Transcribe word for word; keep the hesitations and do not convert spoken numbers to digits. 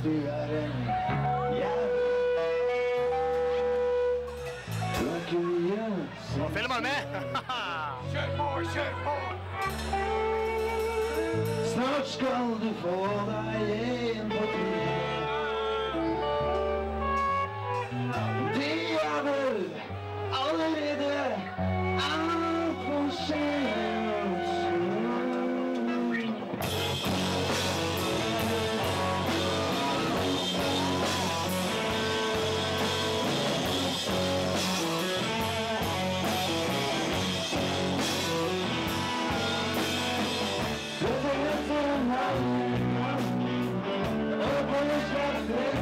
du er en jævel. Tror ikke vi gjør så. Nå filmer han med! Kjør på, kjør på! Snart skal du få deg en på tide. De er vel allerede alt for sent. Og på en slags